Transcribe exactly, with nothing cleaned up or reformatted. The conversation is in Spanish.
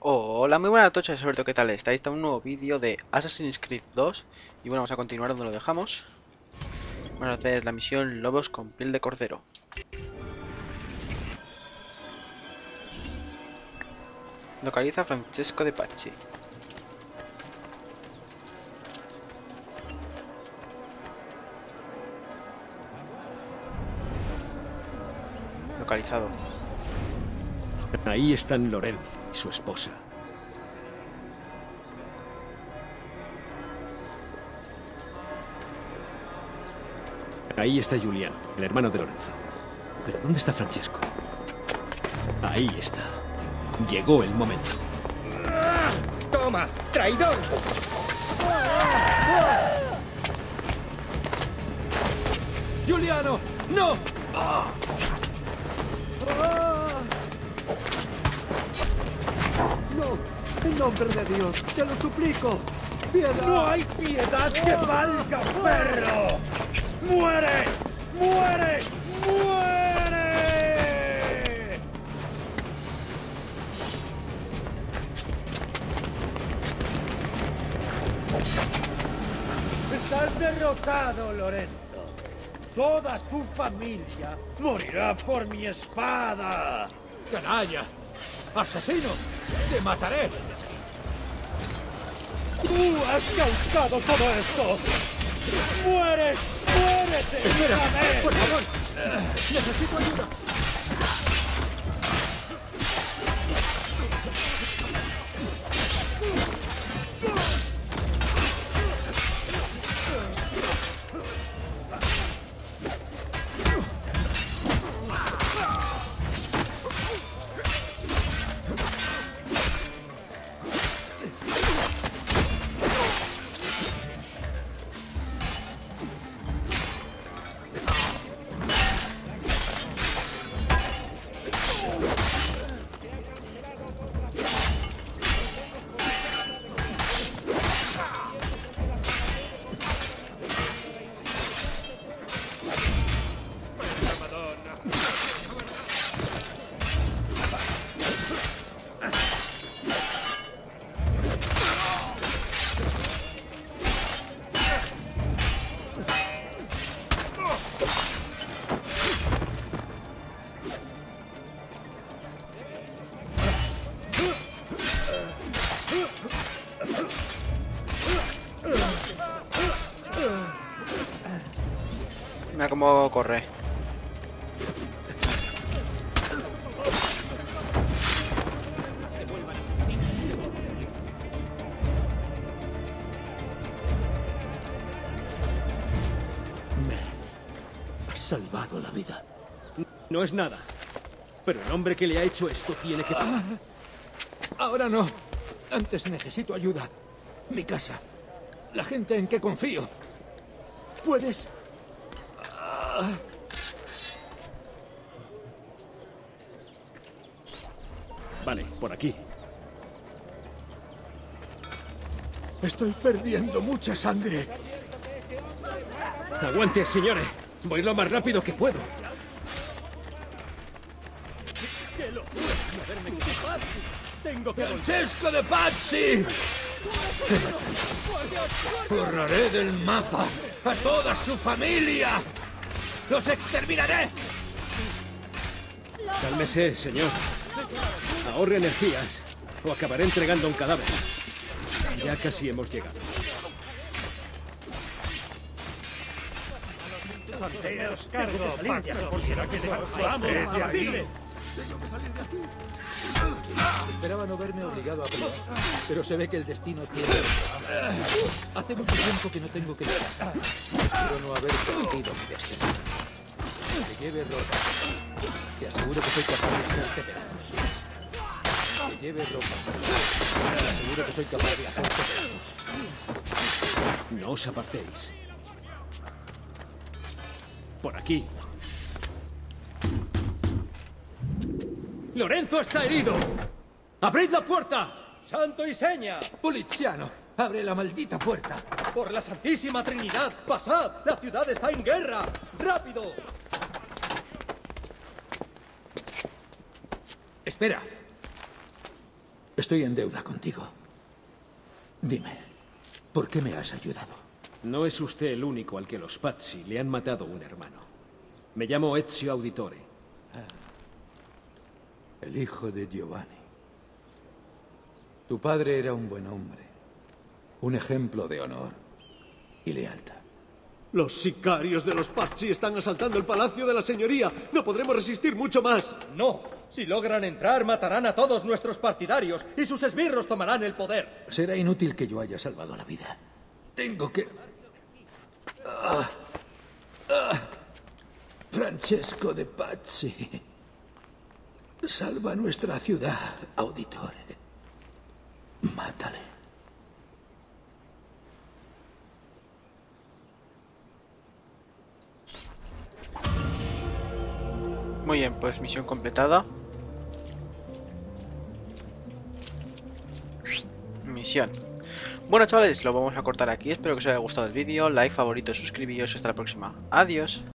Hola, muy buenas noches, Alberto, ¿qué tal estáis? Está un nuevo vídeo de Assassin's Creed dos. Y bueno, vamos a continuar donde lo dejamos. Vamos a hacer la misión Lobos con piel de cordero. Localiza a Francesco de Pazzi. Localizado. Ahí están Lorenzo y su esposa. Ahí está Giuliano, el hermano de Lorenzo. ¿Pero dónde está Francesco? Ahí está. Llegó el momento. ¡Toma, traidor! ¡Giuliano! ¡No! ¡No! En nombre de Dios, te lo suplico. ¡Piedad! ¡No hay piedad que valga, perro! ¡Muere! ¡Muere! ¡Muere! Estás derrotado, Lorenzo. Toda tu familia morirá por mi espada. ¡Canalla! ¡Asesino! ¡Te mataré! ¡Tú has causado todo esto! ¡Muere! ¡Muérete! ¡Espera! ¡Joder! ¡Por favor! ¡Necesito ayuda! Mira cómo corre. Me has salvado la vida. No es nada. Pero el hombre que le ha hecho esto tiene que pagar. Ahora no. Antes necesito ayuda. Mi casa. La gente en que confío. ¿Puedes? Vale, por aquí. Estoy perdiendo mucha sangre. Aguante, señores. Voy lo más rápido que puedo. ¡Tengo que ¡Francesco de Pazzi! ¡Borraré del mapa a toda su familia! ¡Los exterminaré! Cálmese, señor. Ahorre energías o acabaré entregando un cadáver. Ya casi hemos llegado. Os cargo, pacho. Quisiera que vamos a ahí. Esperaba no verme obligado a pelear, pero se ve que el destino tiene... Hace mucho tiempo que no tengo que luchar. Espero no haber perdido mi destino. Que lleve ropa. Te aseguro que soy capaz de hacerte pedazos. Que lleve ropa. Te aseguro que soy capaz de hacerte pedazos. No os apartéis. Por aquí. ¡Lorenzo está herido! ¡Abrid la puerta! ¡Santo y seña! ¡Poliziano! ¡Abre la maldita puerta! ¡Por la Santísima Trinidad! ¡Pasad! ¡La ciudad está en guerra! ¡Rápido! Espera. Estoy en deuda contigo. Dime, ¿por qué me has ayudado? No es usted el único al que los Pazzi le han matado un hermano. Me llamo Ezio Auditore. El hijo de Giovanni. Tu padre era un buen hombre. Un ejemplo de honor y lealtad. Los sicarios de los Pazzi están asaltando el palacio de la señoría. No podremos resistir mucho más. No. Si logran entrar, matarán a todos nuestros partidarios y sus esbirros tomarán el poder. Será inútil que yo haya salvado la vida. Tengo que... Ah, ah. Francesco de Pazzi. Salva nuestra ciudad, Auditore. Mátale. Muy bien, pues misión completada. Misión. Bueno, chavales, lo vamos a cortar aquí. Espero que os haya gustado el vídeo. Like, favorito, suscribíos. Hasta la próxima. Adiós.